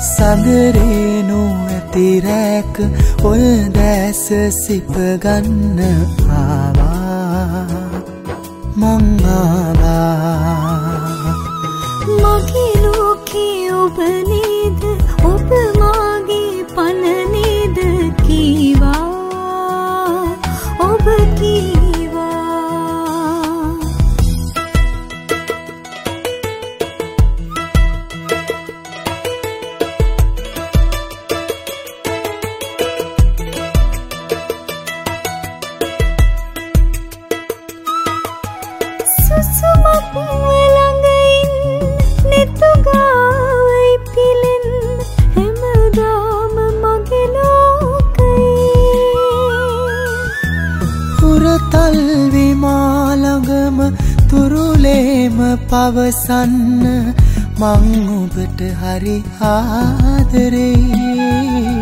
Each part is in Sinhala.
සඳරේනු ඇති රැක ඔය දැස සිප ගන්න ආවා මං ආවා මගේ ලෝකේ ඔබ නේද ඔබ මාගේ පණ නේද කීවා ඔබ කීවා සුසුමක් ළඟ නෙතුගාවයි පිලෙන් හැමදාම මගේ ලෝකයේ හුරතල් විමාළඟම තුරුලේම පවසන්න මං ඔබට හරි ආදරේ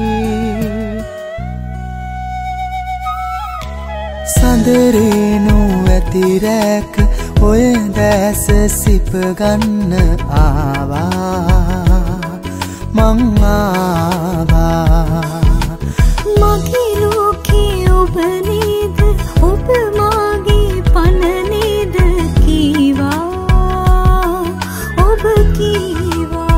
සඳරේනු ඇති රැක ඔය දැස සිප ගන්න ආවා මං ආවා මගේ ලෝකේ ඔබ නේද ඔබ මාගේ පණ නේද කීවා ඔබ කීවා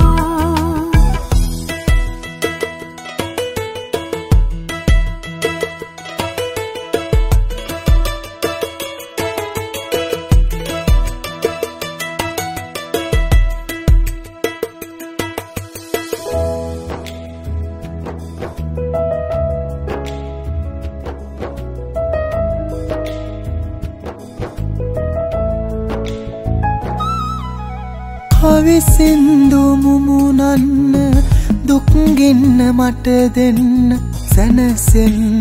හවිසින්දු මුමුණන්න දුක්ගෙන්න මට දෙන්න සැනසෙන්න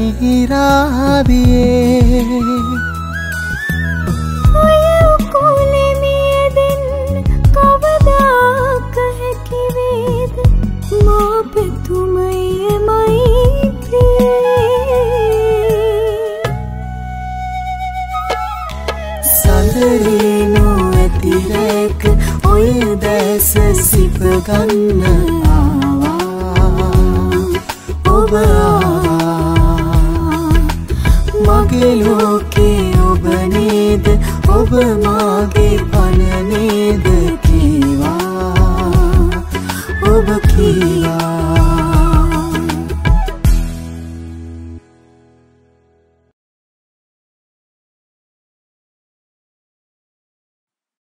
මිහිරාවියේ ඔය උකුලේ මියදෙන්න කවදාක හැකි වේද මා පෙතුමයි මෛත්‍රියේ සඳරේනු ඇති රැක ඔය දැස සිප ගන්න ආවා ඔබ ආවා මගේ ලෝක